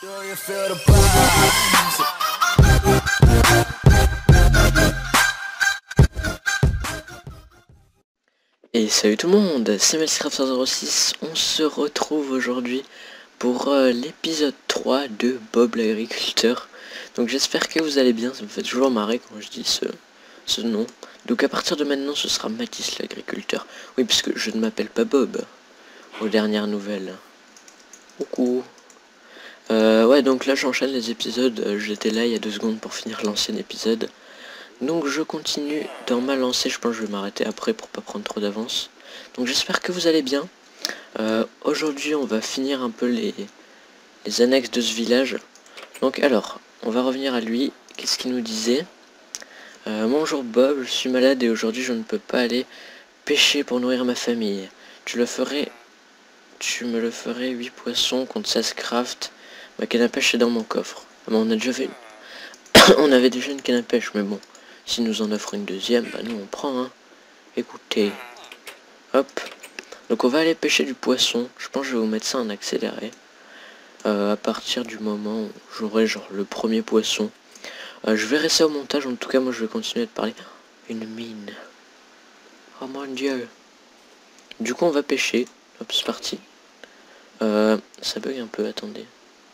Et salut tout le monde, c'est Melcraft06, on se retrouve aujourd'hui pour l'épisode 3 de Bob l'agriculteur. Donc j'espère que vous allez bien, ça me fait toujours marrer quand je dis ce nom. Donc à partir de maintenant ce sera Mathis l'agriculteur. Oui, puisque je ne m'appelle pas Bob, aux dernières nouvelles. Coucou. Ouais, donc là j'enchaîne les épisodes, j'étais là il y a 2 secondes pour finir l'ancien épisode. Donc je continue dans ma lancée, je pense que je vais m'arrêter après pour pas prendre trop d'avance. Donc j'espère que vous allez bien. Aujourd'hui on va finir un peu les annexes de ce village. Donc alors, on va revenir à lui. Qu'est-ce qu'il nous disait? Bonjour Bob, je suis malade et aujourd'hui je ne peux pas aller pêcher pour nourrir ma famille. Tu me le ferais 8 poissons contre 16 craft. Ma canne à pêche est dans mon coffre. Ah bon, on a déjà fait on avait déjà une canne à pêche, mais bon. S'il nous en offre une deuxième, bah nous on prend, hein. Écoutez. Hop. Donc on va aller pêcher du poisson. Je pense que je vais vous mettre ça en accéléré. À partir du moment où j'aurai genre le premier poisson. Je verrai ça au montage. En tout cas, moi je vais continuer de parler. Une mine. Oh mon dieu. Du coup on va pêcher. Hop, c'est parti. Ça bug un peu, attendez.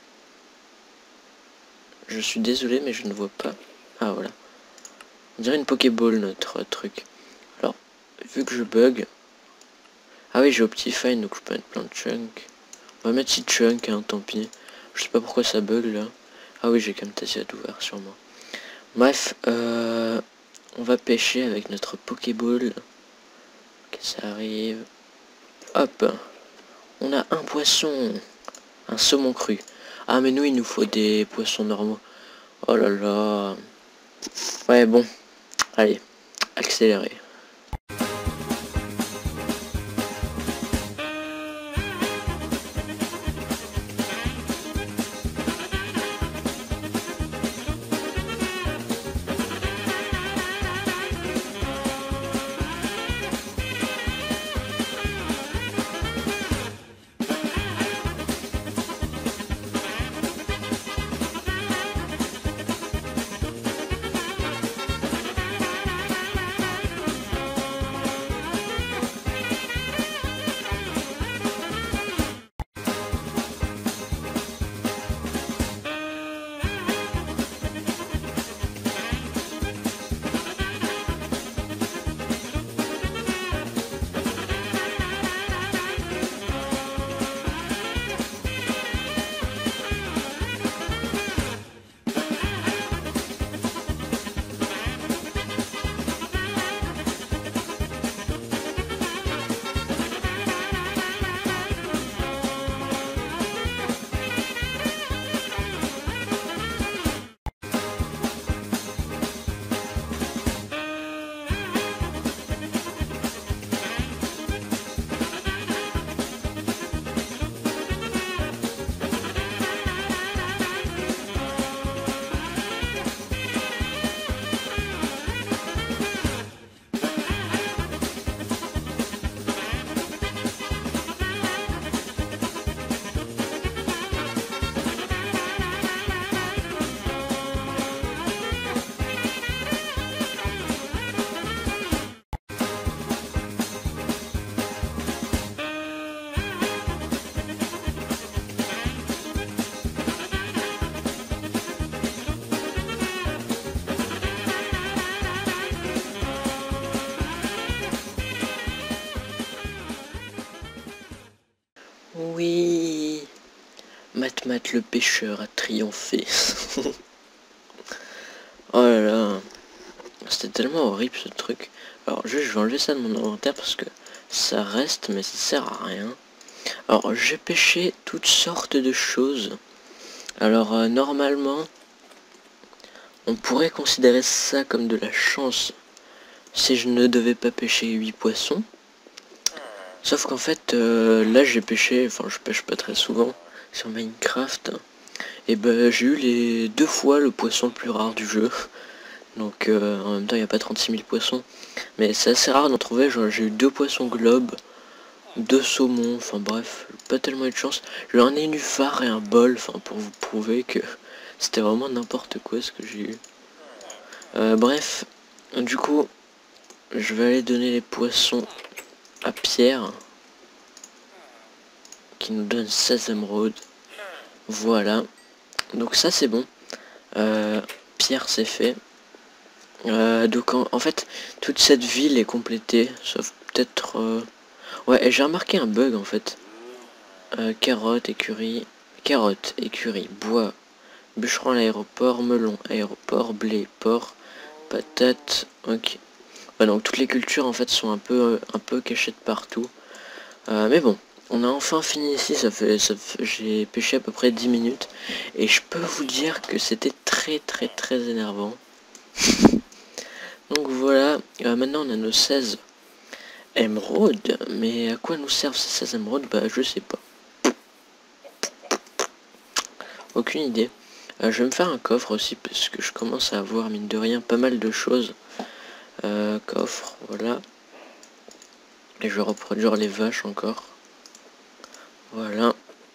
Je suis désolé mais je ne vois pas. Ah voilà. On dirait une Pokéball notre truc. Alors, vu que je bug. Ah oui, j'ai Optifine, donc je peux mettre plein de chunks. On va mettre 6 chunks, hein, tant pis. Je sais pas pourquoi ça bug là. Ah oui, j'ai Camtasia d'ouvert sur moi. Bref, on va pêcher avec notre Pokéball. Ok, ça arrive. Hop. On a un poisson. Un saumon cru. Ah mais nous, il nous faut des poissons normaux. Oh là là. Ouais, bon. Allez, accélérer. Oui, Mat le pêcheur a triomphé. Oh là là, c'était tellement horrible ce truc. Alors je vais enlever ça de mon inventaire parce que ça reste mais ça sert à rien. Alors j'ai pêché toutes sortes de choses. Alors normalement, on pourrait considérer ça comme de la chance si je ne devais pas pêcher 8 poissons. Sauf qu'en fait, là j'ai pêché, enfin je pêche pas très souvent sur Minecraft. Et ben j'ai eu les 2 fois le poisson le plus rare du jeu. Donc en même temps il n'y a pas 36 000 poissons. Mais c'est assez rare d'en trouver, genre j'ai eu 2 poissons globes. 2 saumons, enfin bref, pas tellement eu de chance. J'ai eu un nénuphar et un bol, enfin pour vous prouver que c'était vraiment n'importe quoi ce que j'ai eu. Bref, du coup, je vais aller donner les poissons à Pierre, qui nous donne 16 émeraudes. Voilà, donc ça c'est bon. Pierre c'est fait. Donc en fait, toute cette ville est complétée, sauf peut-être... Ouais, et j'ai remarqué un bug en fait. Carotte, écurie, bois, bûcheron à l'aéroport, melon, aéroport, blé, porc, patate, ok. Ouais, donc toutes les cultures en fait sont un peu cachées de partout. Mais bon, on a enfin fini ici, j'ai pêché à peu près 10 minutes. Et je peux vous dire que c'était très énervant. Donc voilà, maintenant on a nos 16 émeraudes. Mais à quoi nous servent ces 16 émeraudes? Bah je sais pas. Aucune idée. Je vais me faire un coffre aussi parce que je commence à avoir mine de rien pas mal de choses. Coffre, voilà. Et je vais reproduire les vaches encore. Voilà.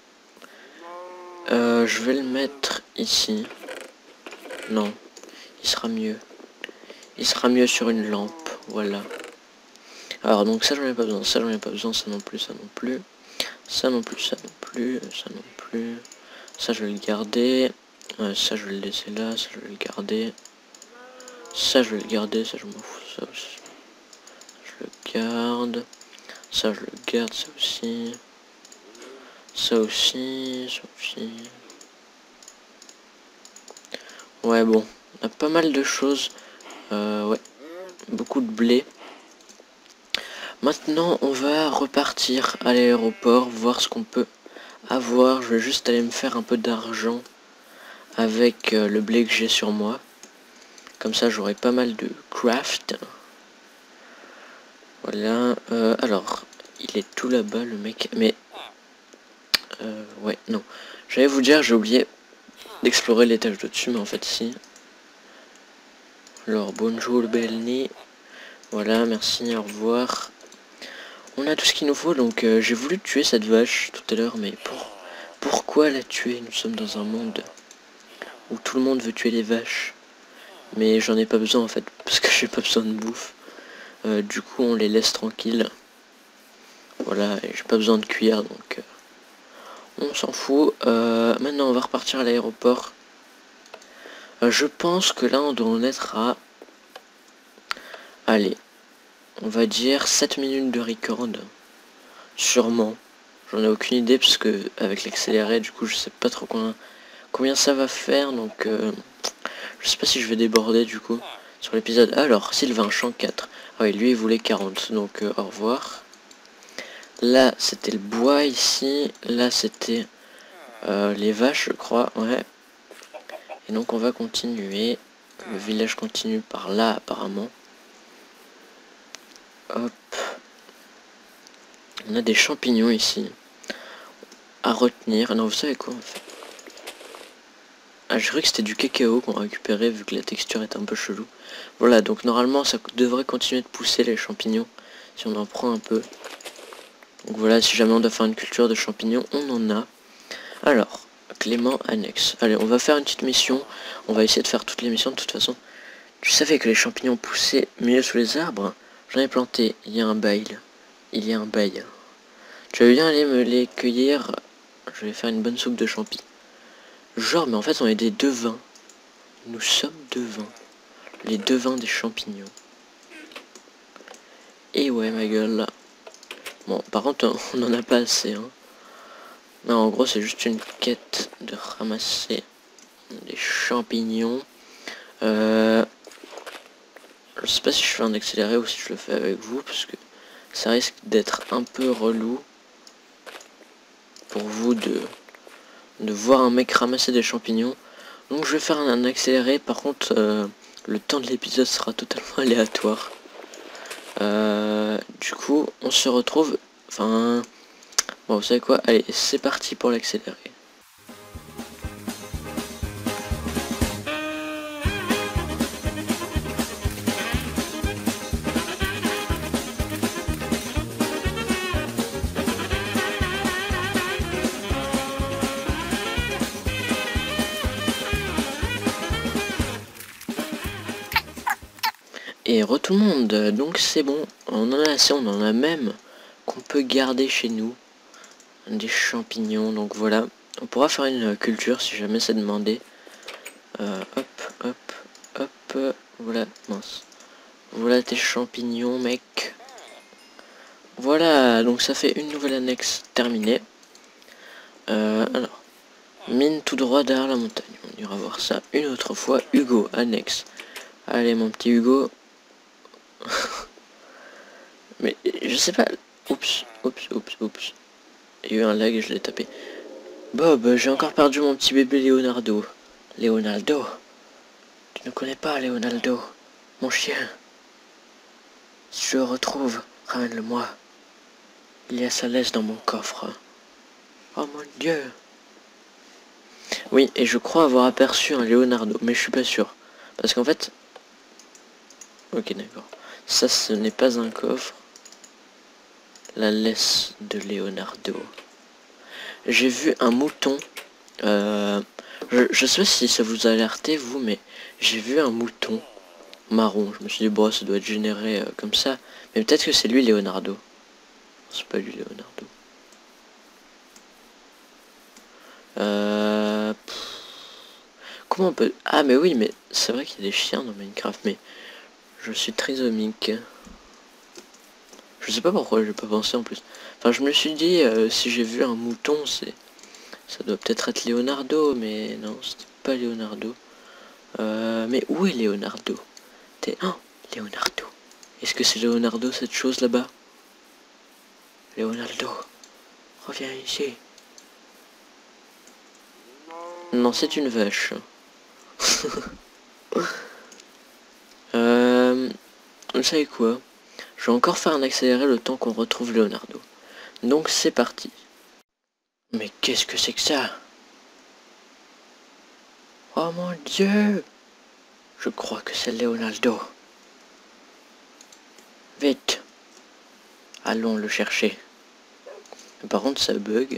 Je vais le mettre ici. Non, il sera mieux. Il sera mieux sur une lampe, voilà. Alors donc ça j'en ai pas besoin, ça j'en ai pas besoin, ça non plus, ça non plus. Ça non plus, ça non plus, ça non plus. Ça je vais le garder. Ça je vais le laisser là, ça je vais le garder. Ça je vais le garder, ça je m'en fous, ça aussi. Je le garde. Ça je le garde, ça aussi. Ça aussi, ça aussi. Ouais bon, on a pas mal de choses. Ouais, beaucoup de blé. Maintenant on va repartir à l'aéroport, voir ce qu'on peut avoir. Je vais juste aller me faire un peu d'argent avec le blé que j'ai sur moi. Comme ça j'aurai pas mal de craft. Voilà, alors, il est tout là-bas le mec, mais... ouais, non. J'allais vous dire, j'ai oublié d'explorer l'étage de dessus, mais en fait si. Alors, bonjour Belni. Voilà, merci, au revoir. On a tout ce qu'il nous faut, donc j'ai voulu tuer cette vache tout à l'heure, mais pourquoi la tuer? Nous sommes dans un monde où tout le monde veut tuer les vaches. Mais j'en ai pas besoin en fait, parce que j'ai pas besoin de bouffe. Du coup, on les laisse tranquilles. Voilà, et j'ai pas besoin de cuire, donc on s'en fout. Maintenant, on va repartir à l'aéroport. Je pense que là, on doit en être à... Allez, on va dire 7 minutes de record. Sûrement. J'en ai aucune idée, parce que avec l'accéléré, du coup, je sais pas trop combien ça va faire, donc... je sais pas si je vais déborder, du coup, sur l'épisode. Alors, Sylvain, champ 4. Ah oui, lui, il voulait 40, donc au revoir. Là, c'était le bois ici. Là, c'était les vaches, je crois. Ouais. Et donc, on va continuer. Le village continue par là, apparemment. Hop. On a des champignons ici. À retenir. Non, vous savez quoi, en fait? Ah, je croyais que c'était du cacao qu'on récupérait, vu que la texture est un peu chelou. Voilà, donc normalement, ça devrait continuer de pousser, les champignons, si on en prend un peu. Donc voilà, si jamais on doit faire une culture de champignons, on en a. Alors, Clément annexe. Allez, on va faire une petite mission. On va essayer de faire toutes les missions de toute façon. Tu savais que les champignons poussaient mieux sous les arbres? J'en ai planté. Il y a un bail. Il y a un bail. Tu veux bien aller me les cueillir? Je vais faire une bonne soupe de champi. Genre, mais en fait, on est des devins. Nous sommes devins. Les devins des champignons. Et ouais, ma gueule, là. Bon, par contre, on n'en a pas assez, hein. Non, en gros, c'est juste une quête de ramasser des champignons. Je sais pas si je fais un accéléré ou si je le fais avec vous, parce que ça risque d'être un peu relou pour vous de voir un mec ramasser des champignons. Donc je vais faire un accéléré. Par contre, le temps de l'épisode sera totalement aléatoire. Du coup, on se retrouve... Enfin... Bon, vous savez quoi? Allez, c'est parti pour l'accéléré. Et re tout le monde, donc c'est bon, on en a assez, on en a même qu'on peut garder chez nous. Des champignons, donc voilà. On pourra faire une culture si jamais c'est demandé. Hop, voilà, mince. Voilà tes champignons, mec. Voilà, donc ça fait une nouvelle annexe terminée. Alors, mine tout droit derrière la montagne. On ira voir ça une autre fois. Hugo, annexe. Allez, mon petit Hugo. Mais je sais pas. Oups. Il y a eu un lag et je l'ai tapé. Bob, j'ai encore perdu mon petit bébé Leonardo. Leonardo. Tu ne connais pas Leonardo, mon chien. Si je le retrouve, ramène-le-moi. Il y a sa laisse dans mon coffre. Oh mon Dieu. Oui, et je crois avoir aperçu un Leonardo, mais je suis pas sûr. Parce qu'en fait... Ok, d'accord. Ça, ce n'est pas un coffre. La laisse de Leonardo. J'ai vu un mouton. Je sais pas si ça vous a alerté, vous, mais j'ai vu un mouton marron. Je me suis dit, bon, ça doit être généré comme ça. Mais peut-être que c'est lui, Leonardo. C'est pas lui, Leonardo. Comment on peut... Ah, mais oui, mais c'est vrai qu'il y a des chiens dans Minecraft, mais je suis trisomique. Je sais pas pourquoi j'ai pas pensé en plus. Enfin, je me suis dit, si j'ai vu un mouton, ça doit peut-être être Leonardo, mais non, c'était pas Leonardo. Mais où est Leonardo? Oh, Leonardo. Est-ce que c'est Leonardo, cette chose là-bas? Leonardo, reviens ici. Non, c'est une vache. Vous savez quoi? Je vais encore faire un accéléré le temps qu'on retrouve Leonardo. Donc c'est parti. Mais qu'est-ce que c'est que ça? Oh mon Dieu! Je crois que c'est Leonardo. Vite! Allons le chercher. Par contre ça bug.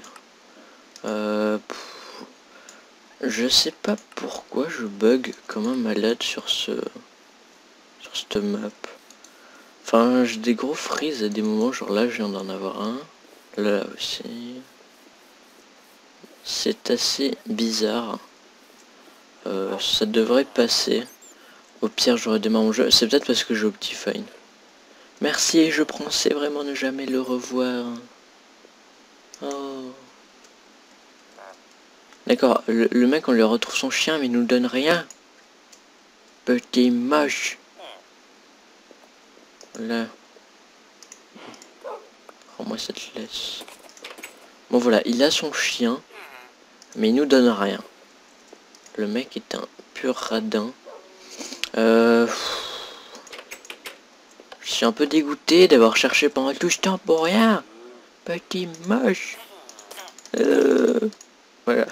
Je sais pas pourquoi je bug comme un malade sur cette map. Enfin, j'ai des gros freeze à des moments, genre là je viens d'en avoir un. Là aussi. C'est assez bizarre. Ça devrait passer. Au pire, je redémarre mon jeu. C'est peut-être parce que j'ai Optifine. Merci, je pensais vraiment ne jamais le revoir. Oh. D'accord, le mec, on lui retrouve son chien, mais il nous donne rien. Petit moche. Là. Rends-moi cette laisse. Bon, voilà, il a son chien, mais il nous donne rien. Le mec est un pur radin. Je suis un peu dégoûté d'avoir cherché pendant tout ce temps pour rien. Petit moche. Voilà.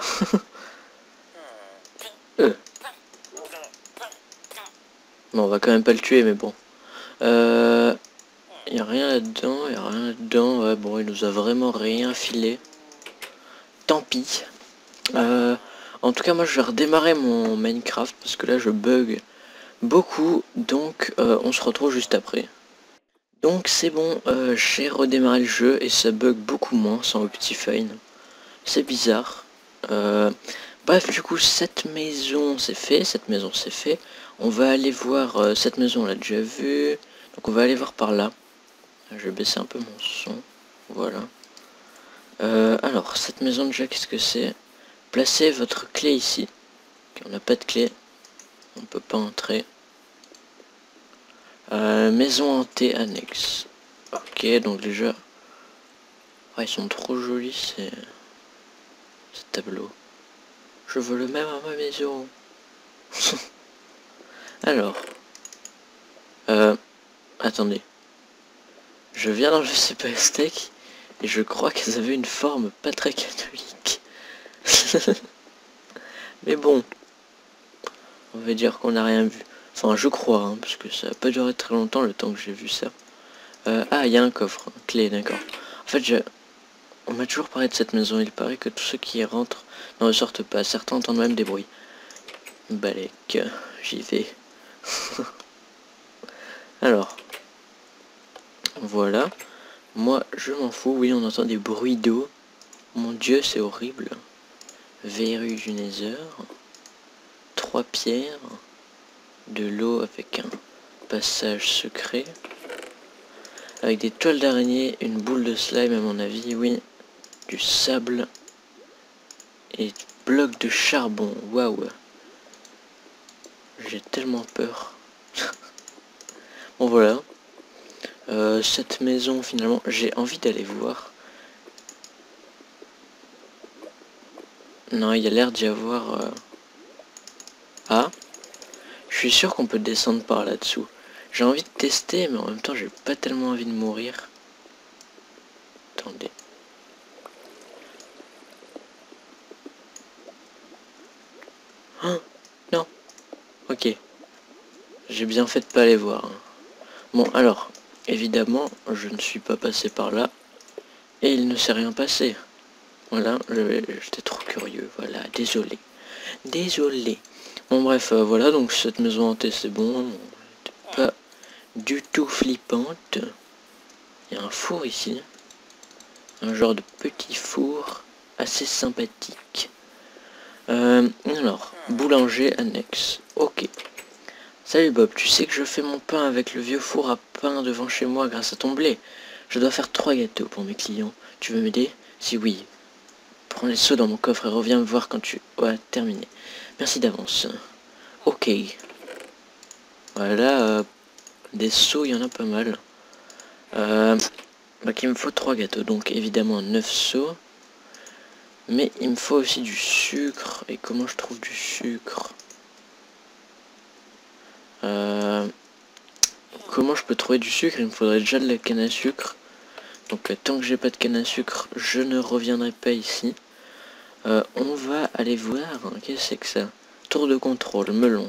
Bon, on va quand même pas le tuer, mais bon. Y a rien là-dedans, y a rien là-dedans. Ouais, bon, il nous a vraiment rien filé. Tant pis. En tout cas, moi, je vais redémarrer mon Minecraft parce que là, je bug beaucoup. Donc, on se retrouve juste après. Donc, c'est bon, j'ai redémarré le jeu et ça bug beaucoup moins sans Optifine. C'est bizarre. Bref, du coup, cette maison, c'est fait. On va aller voir cette maison, on l'a déjà vue. Donc, on va aller voir par là. Je vais baisser un peu mon son. Voilà. Alors, cette maison, déjà, qu'est-ce que c'est? Placez votre clé ici. Okay, on n'a pas de clé. On peut pas entrer. Maison hantée annexe. Ok, donc déjà... Ouais, ils sont trop jolis, ces tableaux. Je veux le même à ma maison. Alors. Attendez. Je viens dans le CP Steak et je crois qu'elles avaient une forme pas très catholique. Mais bon. On va dire qu'on n'a rien vu. Enfin, je crois, hein, parce que ça n'a pas duré très longtemps le temps que j'ai vu ça. Ah, il y a un coffre, une clé, d'accord. En fait, on m'a toujours parlé de cette maison. Il paraît que tous ceux qui y rentrent n'en ressortent pas. Certains entendent même des bruits. Balek, j'y vais. Alors, voilà. Moi, je m'en fous. Oui, on entend des bruits d'eau. Mon dieu, c'est horrible. Verrue du Nether. 3 pierres. De l'eau avec un passage secret. Avec des toiles d'araignée, une boule de slime à mon avis, oui. Du sable. Et blocs de charbon. Waouh. J'ai tellement peur. Bon voilà. Cette maison finalement, j'ai envie d'aller voir. Non, il y a l'air d'y avoir... Ah, je suis sûr qu'on peut descendre par là-dessous. J'ai envie de tester, mais en même temps, j'ai pas tellement envie de mourir. Attendez. Oh, non. Ok. J'ai bien fait de pas aller voir. Bon, alors, évidemment, je ne suis pas passé par là. Et il ne s'est rien passé. Voilà, j'étais trop curieux. Voilà, désolé. Désolé. Bon, bref, voilà, donc cette maison hantée, c'est bon. Pas du tout flippante. Il y a un four ici. Un genre de petit four assez sympathique. Alors, boulanger annexe. Ok. Salut Bob, tu sais que je fais mon pain avec le vieux four à pain devant chez moi grâce à ton blé. Je dois faire 3 gâteaux pour mes clients. Tu veux m'aider? Si oui, prends les seaux dans mon coffre et reviens me voir quand tu auras terminé. Merci d'avance. Ok. Voilà, des seaux, il y en a pas mal. Donc il me faut 3 gâteaux, donc évidemment 9 seaux. Mais il me faut aussi du sucre. Et comment je trouve du sucre? Comment je peux trouver du sucre? Il me faudrait déjà de la canne à sucre. Donc tant que j'ai pas de canne à sucre, je ne reviendrai pas ici. On va aller voir. Qu'est-ce que c'est que ça? Tour de contrôle, melon.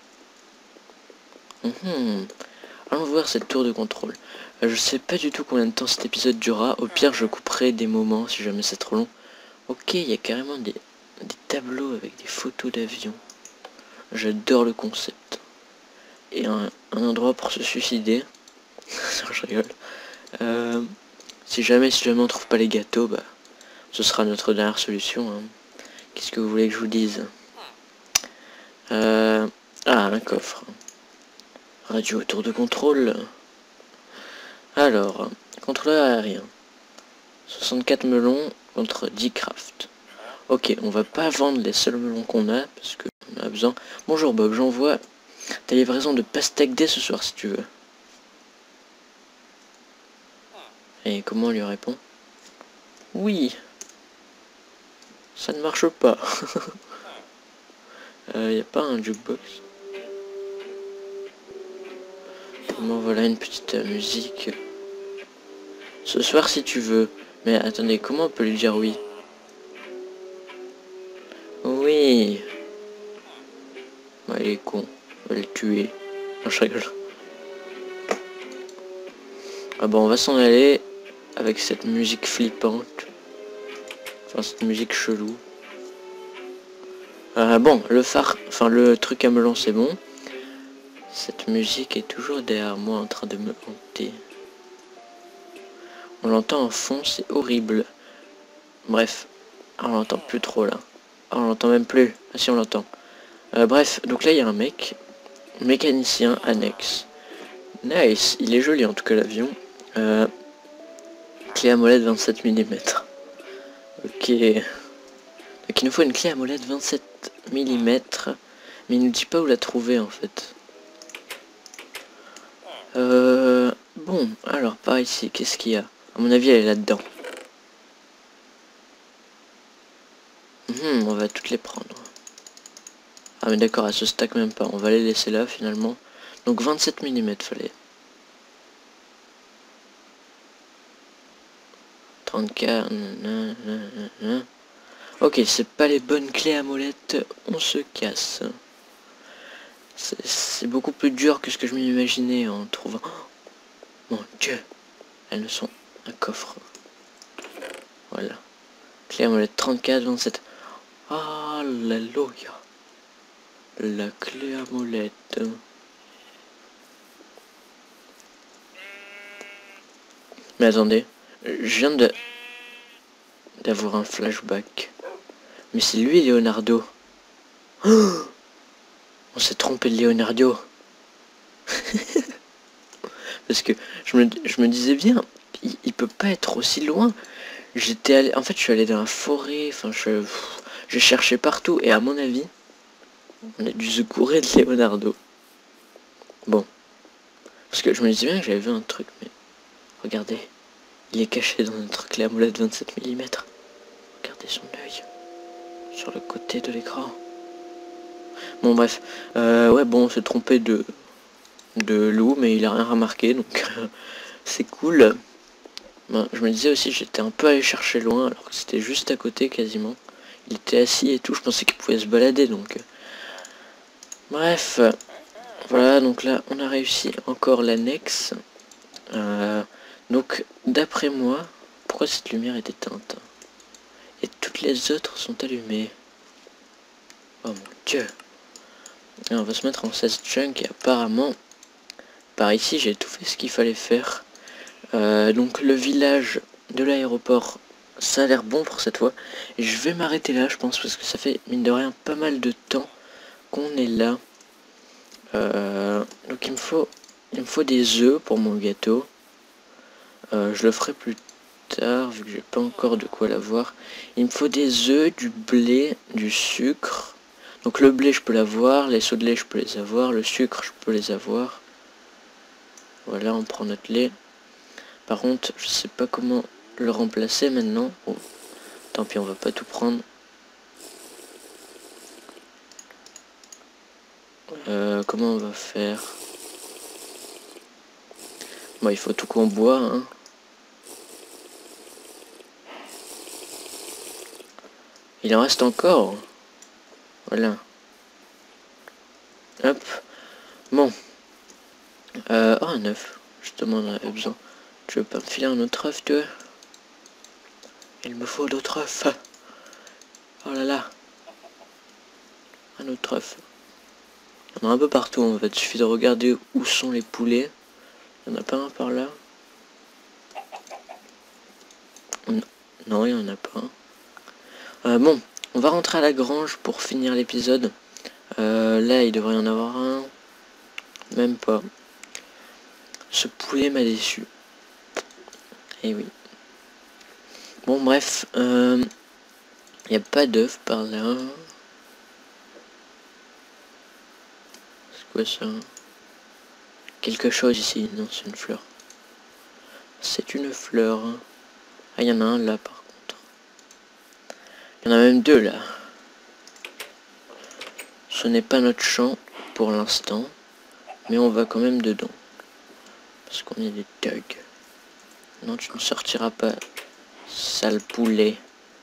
Allons voir cette tour de contrôle. Je sais pas du tout combien de temps cet épisode durera. Au pire, je couperai des moments si jamais c'est trop long. Ok, il y a carrément des tableaux avec des photos d'avions. J'adore le concept. Et un endroit pour se suicider. Je rigole. Si jamais on trouve pas les gâteaux, bah, ce sera notre dernière solution. Hein. Qu'est-ce que vous voulez que je vous dise? Ah, un coffre. Radio tour de contrôle. Alors, contrôleur aérien. 64 melons contre 10 craft. Ok, on va pas vendre les seuls melons qu'on a, parce qu'on a besoin. Bonjour Bob, j'envoie ta livraison de pastèque dès ce soir si tu veux. Et comment on lui répond? Oui. Ça ne marche pas. Y a pas un jukebox? Bon, voilà une petite musique. Ce soir si tu veux. Mais attendez, comment on peut lui dire oui? Oui. Ouais, il est con. On va le tuer. Non, je rigole. Ah bon, on va s'en aller avec cette musique flippante. Enfin, cette musique chelou. Bon, le phare, enfin le truc à melon, c'est bon. Cette musique est toujours derrière moi en train de me hanter. On l'entend en fond, c'est horrible. Bref, on l'entend plus trop là. Ah, on l'entend même plus. Ah si, on l'entend. Bref, donc là il y a un mec. Mécanicien annexe. Nice, il est joli en tout cas l'avion. Clé à molette 27 mm. Ok. Donc il nous faut une clé à molette 27 mm. Mais il nous dit pas où la trouver en fait. Bon, alors par ici, qu'est-ce qu'il y a? À mon avis elle est là-dedans. On va toutes les prendre. Ah mais d'accord, elle se stack même pas. On va les laisser là finalement. Donc 27 mm fallait. 34. Ok, c'est pas les bonnes clés à molette. On se casse. C'est beaucoup plus dur que ce que je m'imaginais en trouvant... Oh, mon dieu. Elles sont un coffre. Voilà. Clé à molette 34, 27. Alléluia. La clé à molette. Mais attendez, je viens d'avoir un flashback. Mais c'est lui Leonardo. Oh, on s'est trompé de Leonardo. Parce que je me disais bien, il peut pas être aussi loin. J'étais allé, en fait je suis allé dans la forêt, enfin je cherchais partout et à mon avis, on a dû se courir de Leonardo. Bon, parce que je me disais bien que j'avais vu un truc, mais regardez, il est caché dans notre clé à molette 27 mm. Regardez son œil sur le côté de l'écran. Bon bref, ouais bon on s'est trompé de loup, mais il a rien remarqué, donc c'est cool. Ben, je me disais aussi, j'étais un peu allé chercher loin, alors que c'était juste à côté quasiment. Il était assis et tout, je pensais qu'il pouvait se balader, donc... Bref, voilà, donc là, on a réussi encore l'annexe. Donc, d'après moi, pourquoi cette lumière est éteinte? Et toutes les autres sont allumées. Oh mon dieu. Et on va se mettre en 16 junk et apparemment, par ici, j'ai tout fait ce qu'il fallait faire. Donc le village de l'aéroport, ça a l'air bon pour cette fois. Et je vais m'arrêter là, je pense, parce que ça fait, mine de rien, pas mal de temps qu'on est là. Donc il me faut des œufs pour mon gâteau. Je le ferai plus tard, vu que j'ai pas encore de quoi l'avoir. Il me faut des œufs, du blé, du sucre. Donc le blé, je peux l'avoir, les seaux de lait, je peux les avoir, le sucre, je peux les avoir. Voilà, on prend notre lait. Par contre, je sais pas comment le remplacer maintenant. Oh, tant pis, on va pas tout prendre. Comment on va faire? Bon, il faut tout qu'on boit, hein. Il en reste encore. Voilà. Hop. Bon. Oh, un œuf. Justement, on en avait besoin. Tu veux pas me filer un autre œuf, toi? Il me faut d'autres œufs. Oh là là. Un autre œuf. Il y en a un peu partout, en fait. Il suffit de regarder où sont les poulets. Il n'y en a pas un par là? Non, il n'y en a pas un. Bon, on va rentrer à la grange pour finir l'épisode. Là, il devrait y en avoir un. Même pas. Ce poulet m'a déçu. Eh oui. Bon, bref. Il n'y a pas d'œuf par là. C'est quoi ça? Quelque chose ici. Non, c'est une fleur. C'est une fleur. Ah, il y en a un là, par contre. Il y en a même deux là. Ce n'est pas notre champ pour l'instant. Mais on va quand même dedans. Parce qu'on est des thugs. Non, tu ne sortiras pas, sale poulet.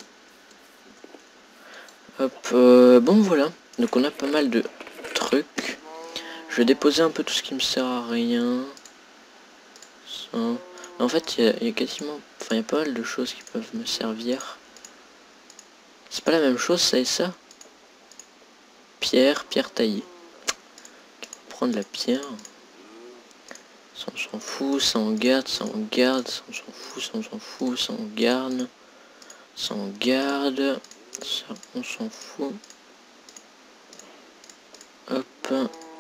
Hop, bon voilà. Donc on a pas mal de trucs. Je vais déposer un peu tout ce qui me sert à rien. Ça. En fait, il y a quasiment... Enfin, il y a pas mal de choses qui peuvent me servir. C'est pas la même chose, ça et ça. Pierre taillée. On va prendre la pierre. Ça on s'en fout, ça on garde, ça on garde, ça on s'en fout, ça on s'en fout, ça on garde. Ça on garde. Ça on s'en fout. Hop.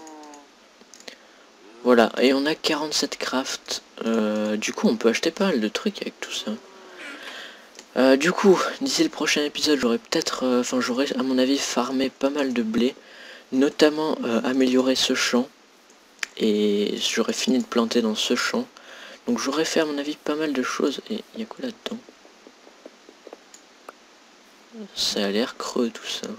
Voilà, et on a 47 craft. Du coup, on peut acheter pas mal de trucs avec tout ça. Du coup, d'ici le prochain épisode, j'aurai peut-être... Enfin, j'aurai, à mon avis, farmé pas mal de blé. Notamment améliorer ce champ. Et j'aurai fini de planter dans ce champ. Donc j'aurais fait, à mon avis, pas mal de choses. Et il y a quoi là-dedans? Ça a l'air creux, tout ça.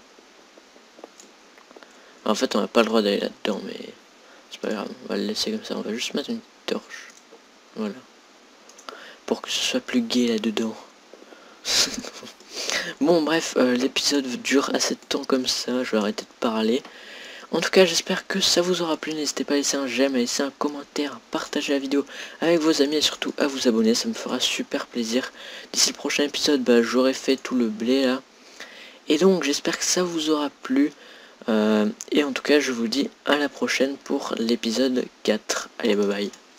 En fait, on n'a pas le droit d'aller là-dedans, mais... C'est pas grave, on va le laisser comme ça. On va juste mettre une torche. Voilà. Pour que ce soit plus gai là-dedans. Bon, bref, l'épisode dure assez de temps comme ça. Je vais arrêter de parler. En tout cas, j'espère que ça vous aura plu. N'hésitez pas à laisser un j'aime, à laisser un commentaire, à partager la vidéo avec vos amis et surtout à vous abonner. Ça me fera super plaisir. D'ici le prochain épisode, bah, j'aurai fait tout le blé là. Et donc, j'espère que ça vous aura plu. Et en tout cas, je vous dis à la prochaine pour l'épisode 4. Allez, bye bye.